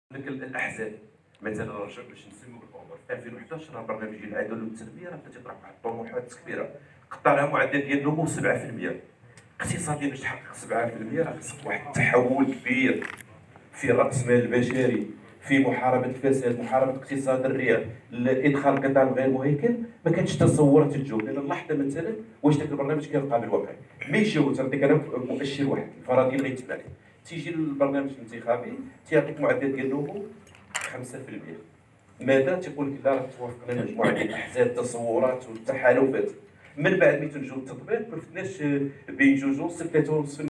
لك الاحزاب مثلا رجع باش نسميو الامور في 2011 راه برنامج ديال العداله والتنميه راه بدا يطرح واحد الطموحات كبيره، قطع لها معدل ديال النمو 7%. اقتصاديا باش تحقق 7% راه خصك واحد التحول كبير في راس المال البشري، في محاربه الفساد، محاربه اقتصاد الريع، ادخال القطاع الغير مهيكل. ما كانتش تصورات تجاوب لان اللحظه مثلا واش داك البرنامج كيلقى بالواقع. مي جاو تعطيك انا مؤشر واحد الفرضيه غيتبان، تيجي البرنامج الانتخابي تيعطيك معدل ديال النمو 5%. ماذا تيقول لك لا راه توافقنا مجموعه ديال الاحزاب التصورات والتحالفات. من بعد ملي تنجيو للتطبيق ما فتناش بين جوج ونص 3.5